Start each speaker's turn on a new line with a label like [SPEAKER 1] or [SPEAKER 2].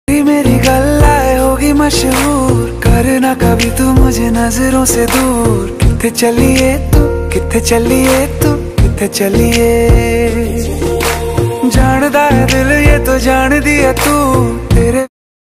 [SPEAKER 1] मेरी गल्लाए होगी मशहूर, करना कभी तू मुझे नजरों से दूर। किथे चलिए तू, किथे चलिए तू, किथे चलिए। जानदा है दिल ये तो जान दिया तू, तेरे